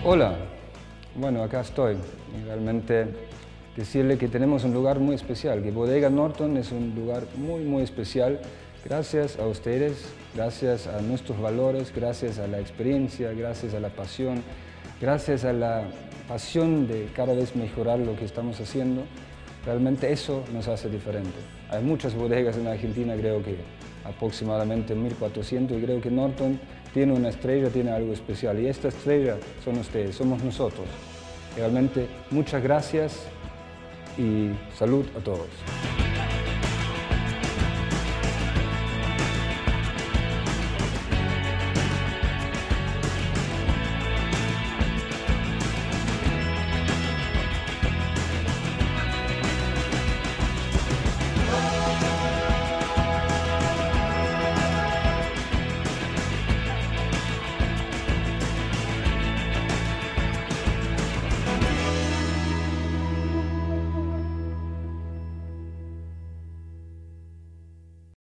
Hola, bueno, acá estoy. Y realmente decirle que tenemos un lugar muy especial, que Bodega Norton es un lugar muy especial. Gracias a ustedes, gracias a nuestros valores, gracias a la experiencia, gracias a la pasión, gracias a la pasión de cada vez mejorar lo que estamos haciendo. Realmente eso nos hace diferente. Hay muchas bodegas en Argentina, creo que aproximadamente 1400, y creo que Norton tiene una estrella, tiene algo especial. Y esta estrella son ustedes, somos nosotros. Realmente muchas gracias y salud a todos.